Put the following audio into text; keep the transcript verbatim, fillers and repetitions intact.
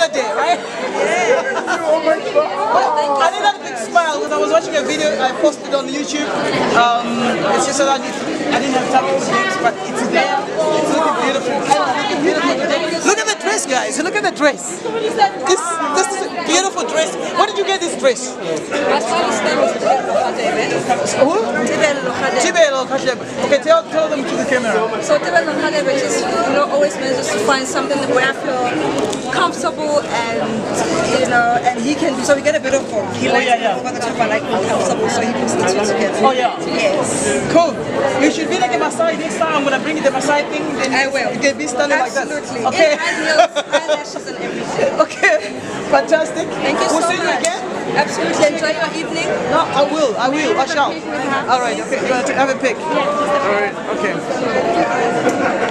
holiday, right? Yeah. Oh my God. I did that big smile because I was watching a video I posted on YouTube. Um, it's just that I didn't have time to fix, but it's there. It's looking beautiful. It's looking beautiful today. Look at the dress, guys. Look at the dress. This, this is a beautiful dress. Where did you get this dress? Who? Tibelo Khadebe. Okay, tell, tell them to the camera. So Tibelo Khadebe just, you know, always manages to find something where I feel comfortable and, you know, and he can, so we get a bit of both. He likes oh, yeah, yeah. the top, I like comfortable, so he puts the two together. Oh yeah? Yes. Cool. You should be like a Maasai next time. I'm going to bring you the Maasai thing. Then I will. You can be standing Absolutely. like that. Okay. And high heels, eyelashes and everything. Okay. Fantastic. Thank you we'll so see much. you again. Absolutely. Enjoy your evening. No, I will. I will. I shall. All right. Okay. You want to have a pic? Yeah. All right. Okay.